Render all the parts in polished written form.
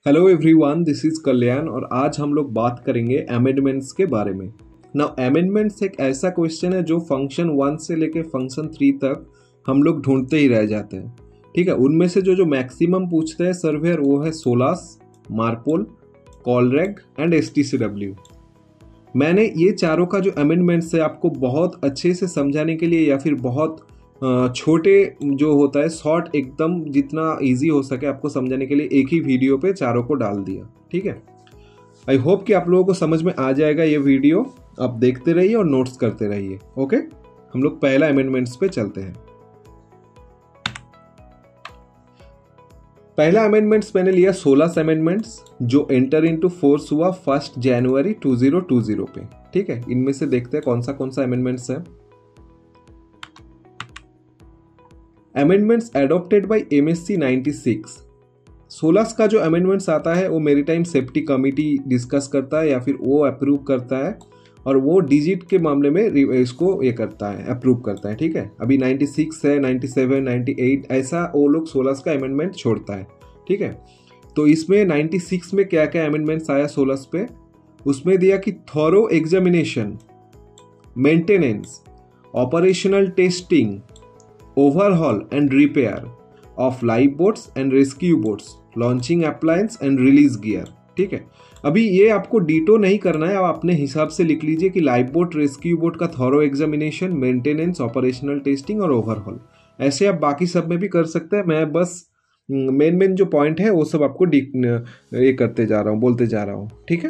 Hello everyone, this is Kalyan और आज हम लोग बात करेंगे अमेंडमेंट्स के बारे में। नाउ अमेंडमेंट्स एक ऐसा क्वेश्चन है जो फंक्शन 1 से लेके फंक्शन 3 तक हम लोग ढूंढते ही रह जाते हैं। ठीक है, उनमें से जो जो मैक्सिमम पूछते हैं सर्वेयर वो है सोलास, मार्पोल, कॉलरेग एंड एसटीसीडब्ल्यू। मैंने ये चारों का जो अमेंडमेंट्स है आपको बहुत अच्छे से समझाने के लिए या फिर बहुत छोटे जो होता है शॉर्ट एकदम जितना इजी हो सके आपको समझाने के लिए एक ही वीडियो पे चारों को डाल दिया। ठीक है, आई होप कि आप लोगों को समझ में आ जाएगा ये वीडियो। आप देखते रहिए और नोट्स करते रहिए। ओके, हम लोग पहला अमेंडमेंट्स पे चलते हैं। पहला अमेंडमेंट्स मैंने लिया 16 अमेंडमेंट्स जो एंटर इनटू फोर्स हुआ 1 जनवरी 2020 पे। ठीक है, इनमें से देखते हैं कौन सा अमेंडमेंट्स है। Amendments adopted by MSc 96। 16 का जो अमेंडमेंट्स आता है वो मेरीटाइम सेफ्टी कमिटी डिस्कस करता है या फिर वो अप्रूव करता है और वो डिजिट के मामले में इसको ये करता है, अप्रूव करता है। ठीक है, अभी 96 है, 97, 98 ऐसा वो लोग 16 का अमेंडमेंट छोड़ता है। ठीक है, तो इसमें 96 में क्या क्या अमेंडमेंट्स आया 16 पे, उसमें दिया कि thorough examination, maintenance, operational testing, overhaul and repair of life boats and rescue boats, launching appliance and release gear। ठीक है, अभी ये आपको डीटो नहीं करना है, आप अपने हिसाब से लिख लीजिए कि लाइफ बोट, रेस्क्यू बोट का thorough examination, maintenance, operational testing और ओवरहॉल। ऐसे आप बाकी सब में भी कर सकते हैं। मैं बस मेन जो पॉइंट है वो सब आपको ये करते जा रहा हूँ, बोलते जा रहा हूँ। ठीक है,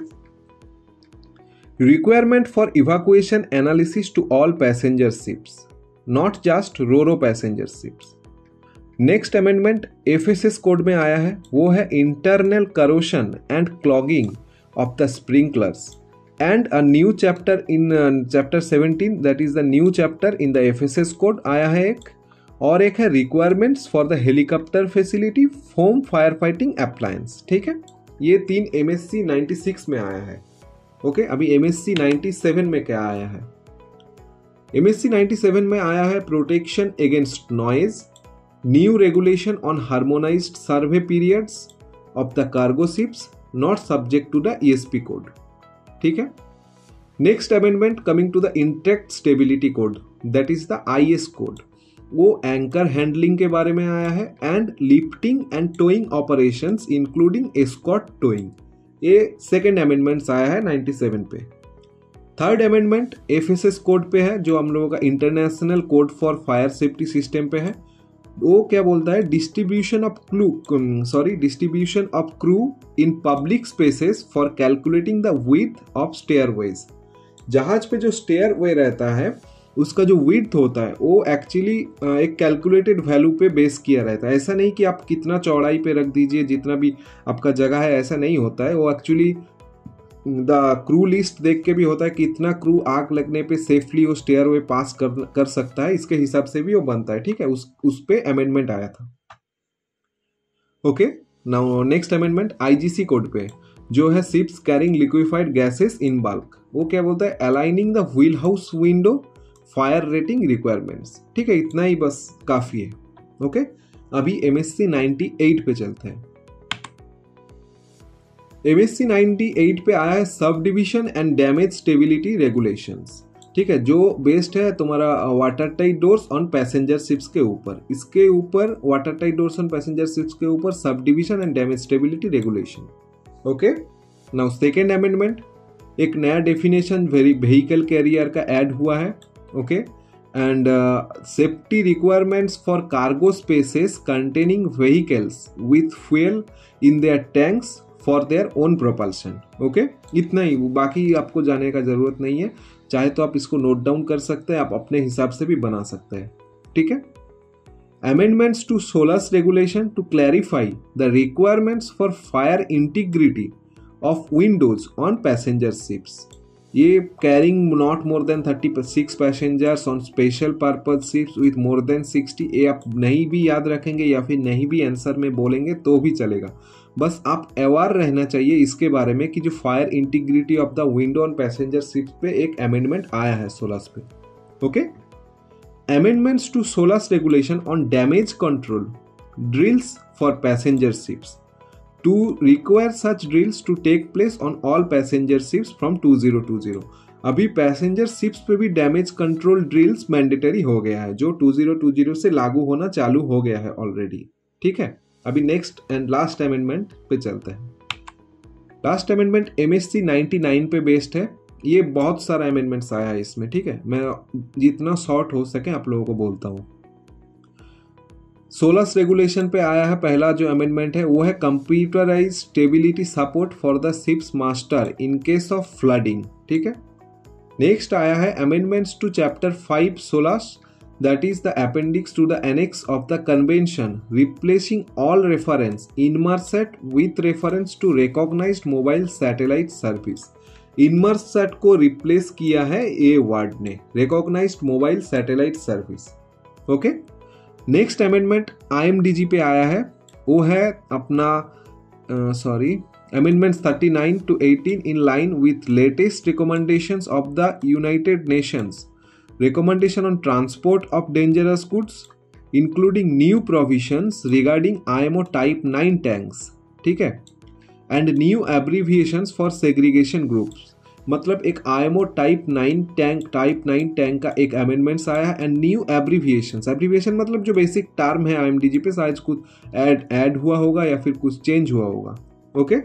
requirement for evacuation analysis to all passenger ships, not just roro passenger ships. Next amendment FSS code में आया है, वो है internal corrosion and clogging of the sprinklers and a new chapter in chapter 17, that is the new chapter in the FSS code आया है एक। और एक है requirements for the helicopter facility foam fire fighting appliance. ठीक है, ये 3 MSc 96 में आया है। ओके, अभी एमएससी 97 में क्या आया है? एमएससी 97 में आया है protection against noise, new regulation on harmonized survey periods of the cargo ships not subject to the ESP code. ठीक है, next amendment coming to the intact stability code, that is the IS code. वो anchor handling के बारे में आया है and lifting and towing operations including escort towing. ये second amendment आया है 97 पे। थर्ड अमेंडमेंट एफएसएस कोड पे है जो हम लोगों का international code for fire safety system पे है। वो क्या बोलता है, distribution of crew in public spaces for calculating the width of stairways. जहाज पे जो स्टेयरवे रहता है उसका जो विड्थ होता है वो एक्चुअली एक कैलकुलेटेड वैल्यू पे बेस किया रहता है। ऐसा नहीं कि आप कितना चौड़ाई पे रख दीजिए जितना भी आपका जगह है, ऐसा नहीं होता है। वो एक्चुअली द क्रू लिस्ट देख के भी होता है कि इतना क्रू आग लगने पे सेफली वो स्टेयरवे पास कर सकता है, इसके हिसाब से भी वो बनता है। ठीक है, उस पे अमेंडमेंट आया था। Okay, now next amendment IGC code पे जो है ships carrying liquefied gases in bulk. वो क्या बोलता है, aligning the wheel house window fire rating requirements. ठीक है, इतना ही बस काफी है। ओके, अभी एमएससी 98 पे चलते हैं। एमएससी 98 पे आया है subdivision and damage stability regulations. ठीक है, जो बेस्ड है तुम्हारा watertight doors on passenger ships के ऊपर। इसके ऊपर watertight doors on passenger ships के ऊपर subdivision and damage stability regulation. Okay, now second amendment, एक नया डेफिनेशन व्हीकल कैरियर का ऐड हुआ है। Okay, and safety requirements for cargo spaces containing vehicles with fuel in their tanks for their own propulsion. Okay, इतना ही, बाकी आपको जाने का जरूरत नहीं है। चाहे तो आप इसको नोट डाउन कर सकते हैं, आप अपने हिसाब से भी बना सकते हैं। ठीक है, amendments to SOLAS regulation to clarify the requirements for fire integrity of windows on passenger ships. ये carrying not more than 36 passengers on special purpose ships with more than 60। ये आप नहीं भी याद रखेंगे या फिर नहीं भी आंसर में बोलेंगे तो भी चलेगा, बस आप अवेयर रहना चाहिए इसके बारे में कि जो fire integrity of the window on passenger ships पे एक अमेंडमेंट आया है 16 पे। Okay, amendments to 16 regulation on damage control drills for passenger ships. to require such drills to take place on all passenger ships from 2020। अभी passenger ships पे भी damage control drills mandatory हो गया है, जो 2020 से लागू होना चालू हो गया है ऑलरेडी। ठीक है, अभी नेक्स्ट एंड लास्ट अमेंडमेंट पे चलते हैं। लास्ट अमेंडमेंट MSC 99 पे बेस्ड है। ये बहुत सारा अमेंडमेंट्स आया है इसमें। ठीक है, मैं जितना शॉर्ट हो सके आप लोगों को बोलता हूँ। 16 रेगुलेशन पे आया है। पहला जो अमेंडमेंट है वो है computerized stability support for the ships master in case of flooding. ठीक है, नेक्स्ट आया है amendments to chapter 5 16, that is the appendix to the annex of the convention, replacing all reference Inmarsat with reference to recognized mobile satellite service। Inmarsat को replace किया है ये word ने, recognized mobile satellite service। Okay, next amendment IMDG पे आया है, वो है अपना Amendments 39 to 18 in line with latest recommendations of the United Nations recommendation on transport of dangerous goods, including new provisions regarding IMO Type 9 tanks। ठीक है, and new abbreviations for segregation groups। मतलब एक IMO Type 9 टैंक का एक amendments आया है and new abbreviations. Abbreviation मतलब जो बेसिक टर्म है IMDG पे, शायद कुछ ऐड हुआ होगा या फिर कुछ चेंज हुआ होगा। Okay,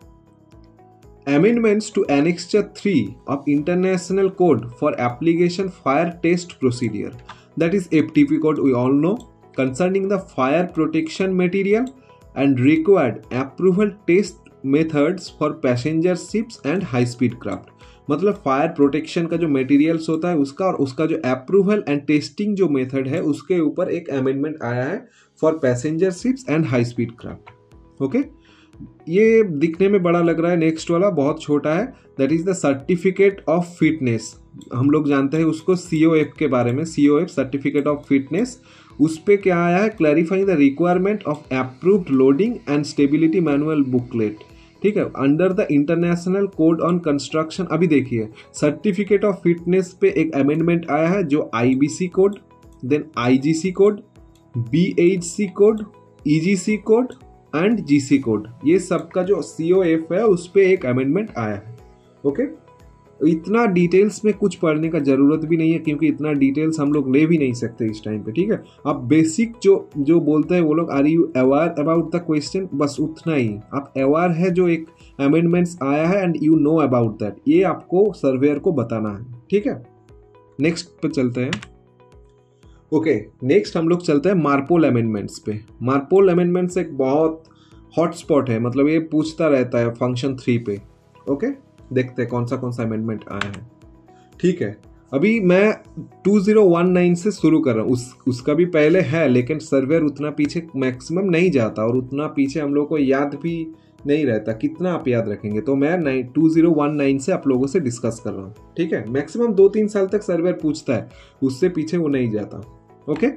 Amendments to Annexure 3 of International Code for Application Fire Test Procedure, that is FTP code we all know, concerning the fire protection material and required approval test methods for passenger ships and high speed craft। मतलब fire protection का जो materials होता है उसका और उसका जो approval and testing जो मेथड है उसके ऊपर एक अमेंडमेंट आया है for passenger ships and high speed craft. Okay, ये दिखने में बड़ा लग रहा है, नेक्स्ट वाला बहुत छोटा है, that is the certificate of fitness. हम लोग जानते हैं उसको COF के बारे में, COF सर्टिफिकेट ऑफ फिटनेस। उस पे क्या आया है, clarifying the requirement of approved loading and stability manual booklet. ठीक है, under the international code on construction. अभी देखिए, सर्टिफिकेट ऑफ फिटनेस पे एक अमेंडमेंट आया है जो IBC code, then IGC code, BHC code, EGC code and GC code, ये सबका जो COF है उस पे एक अमेंडमेंट आया है। ओके, इतना डिटेल्स में कुछ पढ़ने का जरूरत भी नहीं है क्योंकि इतना डिटेल्स हम लोग ले भी नहीं सकते इस टाइम पे। ठीक है, आप बेसिक जो बोलते हैं वो लोग, are you aware about the question, बस उतना ही आप अवेयर है जो एक अमेंडमेंट्स आया है and you know about that, ये आपको सर्वेयर को बताना है। ठीक है, नेक्स्ट पे चलते हैं। ओके, नेक्स्ट हम लोग चलते हैं मार्पोल अमेंडमेंट्स पे। मार्पोल अमेंडमेंट्स एक बहुत हॉटस्पॉट है, मतलब ये पूछता रहता है फंक्शन 3 पे। ओके, देखते हैं कौन सा अमेंडमेंट आया है। ठीक है, अभी मैं 2019 से शुरू कर रहा हूँ, उसका भी पहले है लेकिन सर्वेयर उतना पीछे मैक्सिमम नहीं जाता और उतना पीछे हम लोग को याद भी नहीं रहता, कितना आप याद रखेंगे। तो मैं 2019 से आप लोगों से डिस्कस कर रहा हूँ। ठीक है, मैक्सिमम 2-3 साल तक सर्वेयर पूछता है, उससे पीछे वो नहीं जाता। Okay,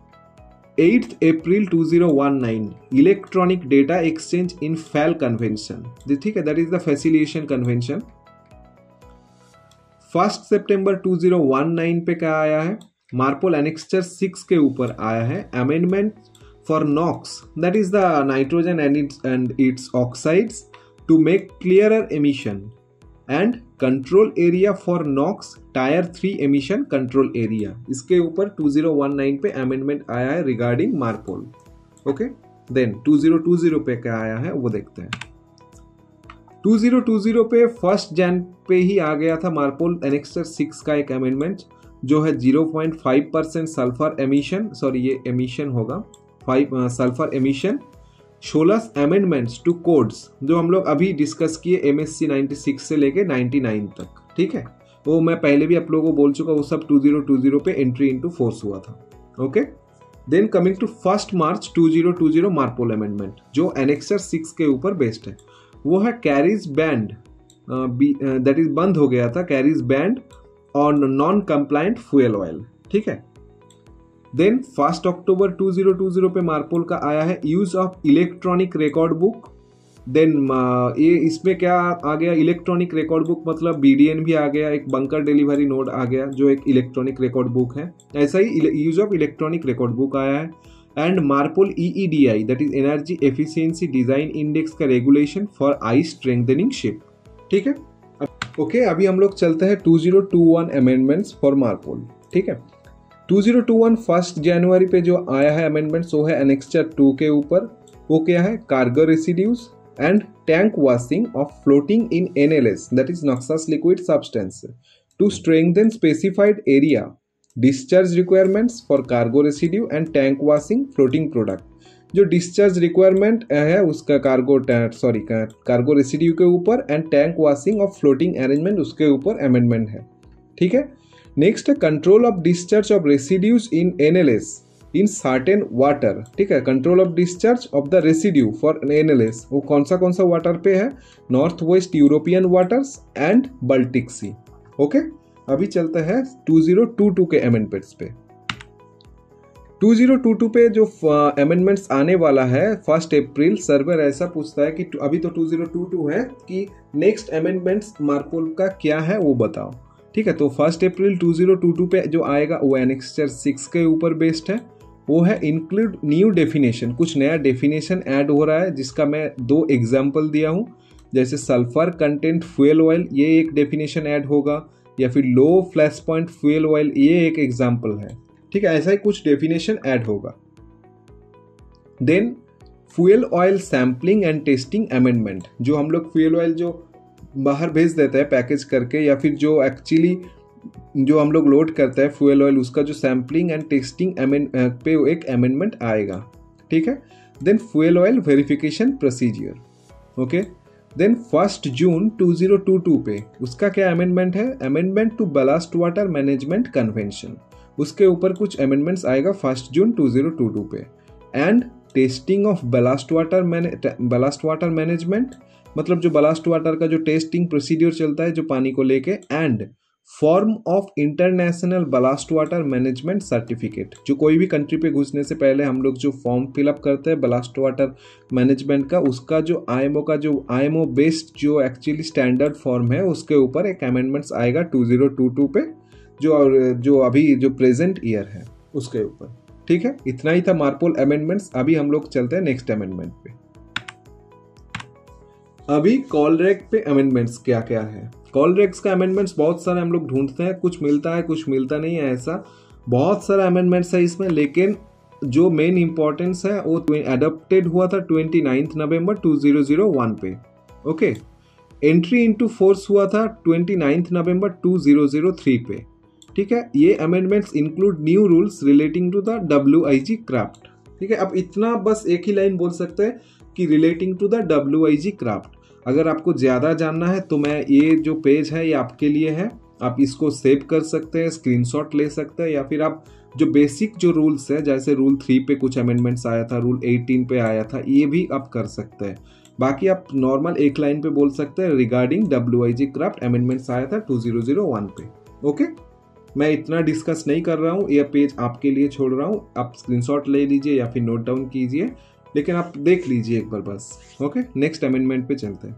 8 April 2019 electronic data exchange in FAL convention. ठीक है, that is the facilitation convention. 1 सितंबर 2019 पे क्या आया है, मार्पोल एनेक्सचर 6 के ऊपर आया है amendment for NOx, that is the nitrogen and its oxides to make clearer emission and control area for NOx tier 3 emission control area. इसके ऊपर 2019 पे अमेंडमेंट आया है रिगार्डिंग मार्पोल। ओके, देन 2020 पे क्या आया है वो देखते हैं। 2020 पे 1 जन पे ही आ गया था मार्पोल एनेक्सचर 6 का एक अमेंडमेंट जो है 0.5% सल्फर एमिशन, सॉरी ये एमिशन होगा, 5 sulphur emission. 16 amendments to codes जो हम लोग अभी डिस्कस किए MSC 96 से लेके 99 तक। ठीक है, वो मैं पहले भी आप लोगों को बोल चुका, वो सब 2020 पे एंट्री इनटू फोर्स हुआ था। Okay, then coming to 1 March 2020 MARPOL amendment जो एनेक्सर 6 के ऊपर बेस्ड है, वो है कैरीज बैंड, दैट इज बंद हो गया था carriage ban on non compliant fuel oil. ठीक है, देन 1 अक्टूबर 2020 पे मार्पोल का आया है use of electronic record book. Then ये इसमें क्या आ गया, इलेक्ट्रॉनिक रिकॉर्ड बुक मतलब BDN भी आ गया, एक बंकर डिलीवरी नोड आ गया जो एक इलेक्ट्रॉनिक रिकॉर्ड बुक है। ऐसा ही use of electronic record book आया है। And MARPOL EEDI that is energy efficiency design index का regulation for ice strengthening ship. ठीक है, ओके अभी हम लोग चलते हैं 2021 अमेंडमेंट्स फॉर मार्पोल। ठीक है, 2021 1 जनवरी पे जो आया है अमेंडमेंट्स वो है एनेक्सचर 2 के ऊपर। वो क्या है, cargo residues and tank washing of floating in NLS that is noxious liquid substance to strengthen specified area discharge requirements for cargo residue and tank washing floating product. जो डिस्चार्ज रिक्वायरमेंट है उसका cargo residue के ऊपर and tank washing of floating arrangement उसके ऊपर amendment है। ठीक है, next control of discharge of residues in NLS in certain water. ठीक है, control of discharge of the residue for NLS वो कौन सा वाटर पे है, north west European waters and Baltic sea. Okay, अभी चलते हैं 2022 के अमेंडमेंट्स पे। 2022 पे जो अमेंडमेंट्स आने वाला है 1 अप्रैल, सर्वर ऐसा पूछता है कि अभी तो 2022 है कि नेक्स्ट अमेंडमेंट्स मार्पोल का क्या है वो बताओ। ठीक है, तो 1 अप्रैल 2022 पे जो आएगा वो एनेक्सचर 6 के ऊपर बेस्ड है। वो है इंक्लूड न्यू डेफिनेशन, कुछ नया डेफिनेशन ऐड हो रहा है जिसका मैं 2 एग्जाम्पल दिया हूँ, जैसे सल्फर कंटेंट फ्यूल ऑयल ये एक डेफिनेशन ऐड होगा, या फिर low flash point fuel oil ये एक एग्जाम्पल है। ठीक है, ऐसा ही कुछ डेफिनेशन ऐड होगा। Then fuel oil sampling and testing amendment, जो हम लोग फ्यूल ऑयल जो बाहर भेज देते हैं पैकेज करके, या फिर जो एक्चुअली जो हम लोग लोड करते हैं फ्यूल ऑयल उसका जो सैम्पलिंग एंड टेस्टिंग पे एक अमेंडमेंट आएगा। ठीक है, then fuel oil verification procedure. Okay, then 1 June 2022 पे उसका क्या अमेंडमेंट है, amendment to ballast water management convention, उसके ऊपर कुछ अमेंडमेंट्स आएगा 1 जून 2022 पे। And testing of ballast water management, मतलब जो बलास्ट वाटर का जो टेस्टिंग प्रोसीड्यूर चलता है जो पानी को लेके, and form of international ballast water management certificate, जो कोई भी कंट्री पे घुसने से पहले हम लोग जो फॉर्म फिलअप करते हैं बलास्ट वाटर मैनेजमेंट का, उसका जो IMO बेस्ड जो एक्चुअली स्टैंडर्ड फॉर्म है उसके ऊपर एक अमेंडमेंट्स आएगा 2022 पे, जो अभी जो प्रेजेंट ईयर है उसके ऊपर। ठीक है, इतना ही था मार्पोल अमेंडमेंट्स। अभी हम लोग चलते हैं नेक्स्ट अमेंडमेंट पे। अभी कॉलरेग पे अमेंडमेंट्स क्या क्या है। कॉलरेग्स का अमेंडमेंट्स बहुत सारे हम लोग ढूंढते हैं, कुछ मिलता है कुछ मिलता नहीं है, ऐसा बहुत सारा अमेंडमेंट्स है इसमें, लेकिन जो मेन इंपॉर्टेंस है वो अडॉप्टेड हुआ था 29 नवंबर 2001 पे। ओके, एंट्री इनटू फोर्स हुआ था 29 नवंबर 2003 पे। ठीक है, ये amendments include new rules relating to the WIG craft. ठीक है, अब इतना बस एक ही लाइन बोल सकते हैं कि relating to the WIG craft. अगर आपको ज़्यादा जानना है तो मैं ये जो पेज है ये आपके लिए है, आप इसको सेव कर सकते हैं, स्क्रीनशॉट ले सकते हैं, या फिर आप जो बेसिक जो रूल्स है जैसे रूल 3 पे कुछ अमेंडमेंट्स आया था, रूल 18 पे आया था, ये भी आप कर सकते हैं। बाकी आप नॉर्मल एक लाइन पे बोल सकते हैं रिगार्डिंग WIG क्राफ्ट अमेंडमेंट्स आया था 2001 पे। ओके, मैं इतना डिस्कस नहीं कर रहा हूँ, यह पेज आपके लिए छोड़ रहा हूँ, आप स्क्रीनशॉट ले लीजिए या फिर नोट डाउन कीजिए, लेकिन आप देख लीजिए एक बार बस। ओके, नेक्स्ट अमेंडमेंट पे चलते हैं।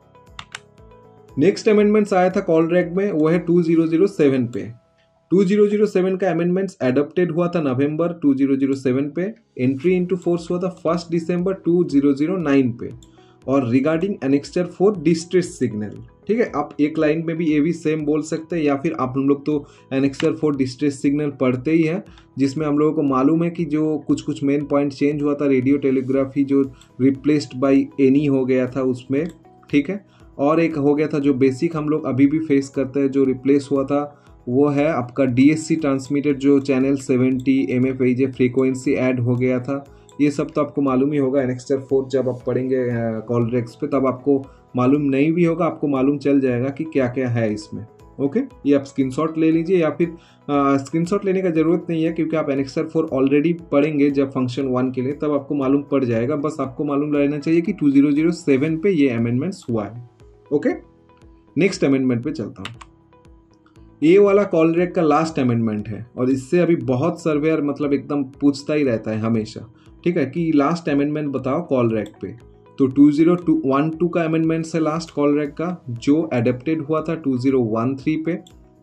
नेक्स्ट अमेंडमेंट्स आया था कॉलरेग में, वो है 2007 पे। 2007 का अमेंडमेंट्स एडॉप्टेड हुआ था नवंबर 2007 पे, एंट्री इनटू फोर्स हुआ था 1 दिसंबर 2009 पे, और रिगार्डिंग एनेक्सचर 4 डिस्ट्रेस सिग्नल। ठीक है, आप एक लाइन में भी ये भी सेम बोल सकते हैं, या फिर आप हम लोग तो एनेक्सचर 4 डिस्ट्रेस सिग्नल पढ़ते ही हैं, जिसमें हम लोगों को मालूम है कि जो कुछ मेन पॉइंट चेंज हुआ था, रेडियो टेलीग्राफी जो रिप्लेस्ड बाय एनी हो गया था उसमें। ठीक है, और एक हो गया था जो बेसिक हम लोग अभी भी फेस करते हैं, जो रिप्लेस हुआ था वो है आपका DSC ट्रांसमिटेड जो चैनल 70 MFAJ फ्रीक्वेंसी ऐड हो गया था। ये सब तो आपको मालूम ही होगा, एनेक्सचर 4 जब आप पढ़ेंगे कॉलरेग्स पे तब आपको मालूम नहीं भी होगा, आपको मालूम चल जाएगा कि क्या क्या है इसमें। ओके, ये आप स्क्रीनशॉट ले लीजिए, या फिर स्क्रीनशॉट लेने का ज़रूरत नहीं है क्योंकि आप एनेक्सचर 4 ऑलरेडी पढ़ेंगे जब फंक्शन 1 के लिए, तब आपको मालूम पड़ जाएगा। बस आपको मालूम रहना चाहिए कि 2007 पे ये अमेंडमेंट्स हुआ है। ओके, नेक्स्ट अमेंडमेंट पे चलता हूँ। ये वाला कॉलरेग का लास्ट अमेंडमेंट है, और इससे अभी बहुत सर्वेयर मतलब एकदम पूछता ही रहता है हमेशा। ठीक है, कि लास्ट अमेंडमेंट बताओ कॉलरेग पे। तो 2012 का अमेंडमेंट है लास्ट कॉलरेग का, जो एडॉप्टेड हुआ था 2013 पे,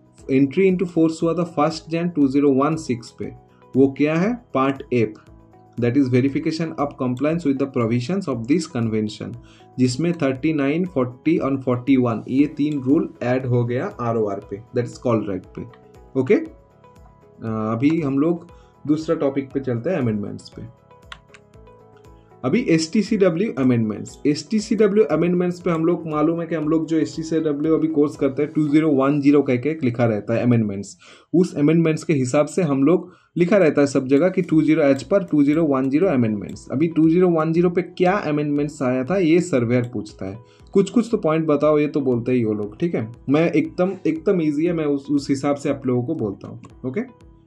एंट्री इनटू फोर्स हुआ था 1 जनवरी 2016 पे। वो क्या है, part F, that is verification of compliance with the provisions of this convention, जिसमें 39, 40 और 41 ये 3 रूल ऐड हो गया ROR पे, दैट इज कॉलराइट पे। ओके, अभी हम लोग दूसरा टॉपिक पे चलते हैं, अमेंडमेंट्स पे। अभी STCW अमेंडमेंट्स, STCW अमेंडमेंट्स पे हम लोग मालूम है कि हम लोग जो STCW अभी कोर्स करते हैं 2010 कह के लिखा रहता है अमेंडमेंट्स, उस अमेंडमेंट्स के हिसाब से हम लोग लिखा रहता है सब जगह कि 20H पर 2010 अमेंडमेंट्स। अभी 2010 पे क्या अमेंडमेंट्स आया था ये सर्वेयर पूछता है, कुछ तो पॉइंट बताओ, ये तो बोलते ही वो लोग, ठीक है। मैं एकदम ईजी है, मैं उस हिसाब से आप लोगों को बोलता हूँ। ओके,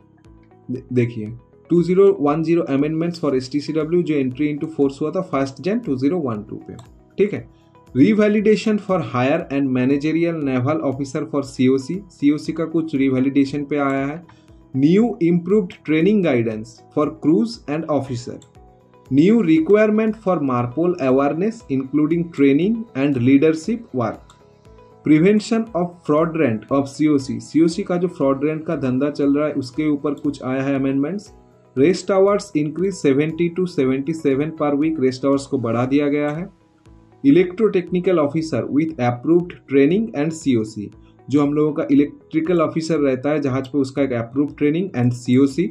देखिए 2010 अमेंडमेंट्स फॉर STCW जो एंट्री इनटू फोर्स हुआ था 1 जनवरी 2012 पे, ठीक है। Revalidation for higher and managerial level officer for COC का कुछ रिवैलिडेशन पे आया है। New improved training guidance for crews and officer, new requirement for MARPOL awareness including training and leadership work, prevention of fraudulent of COC का जो फ्रॉडरेंट का धंधा चल रहा है उसके ऊपर कुछ आया है amendments. Rest hours increase 70 to 77 पर वीक, रेस्ट आवर्स को बढ़ा दिया गया है। Electrotechnical officer with approved training and COC, जो हम लोगों का इलेक्ट्रिकल ऑफिसर रहता है जहाज पे, उसका एक approved training and COC।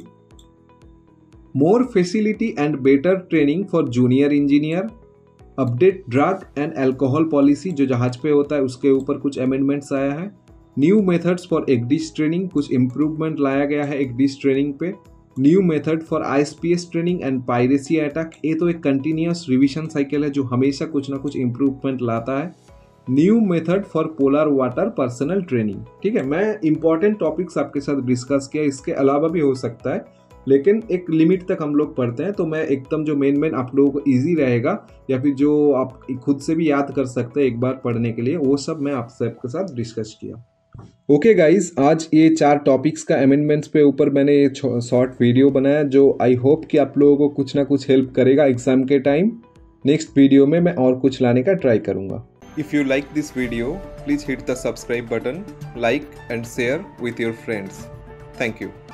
More facility and better training for junior engineer, update drug and alcohol policy जो जहाज पे होता है उसके ऊपर कुछ अमेंडमेंट्स आया है। New methods for ECDIS training, कुछ इंप्रूवमेंट लाया गया है एक्डिस ट्रेनिंग पे। New method for ISPS training and piracy attack, ये तो एक कंटिन्यूअस रिवीजन साइकिल है जो हमेशा कुछ ना कुछ इंप्रूवमेंट लाता है। New method for polar water personnel training, ठीक है। मैं इंपॉर्टेंट टॉपिक्स आपके साथ डिस्कस किया, इसके अलावा भी हो सकता है लेकिन एक लिमिट तक हम लोग पढ़ते हैं, तो मैं एकदम जो मेन आप लोगों को इजी रहेगा या फिर जो आप खुद से भी याद कर सकते हैं एक बार पढ़ने के लिए, वो सब मैं आप सबके साथ डिस्कस किया। ओके गाइज, आज ये 4 टॉपिक्स का अमेंडमेंट्स पे ऊपर मैंने ये शॉर्ट वीडियो बनाया जो आई होप कि आप लोगों को कुछ ना कुछ हेल्प करेगा एग्जाम के टाइम। नेक्स्ट वीडियो में मैं और कुछ लाने का ट्राई करूंगा। If you like this video please hit the subscribe button, like and share with your friends. Thank you.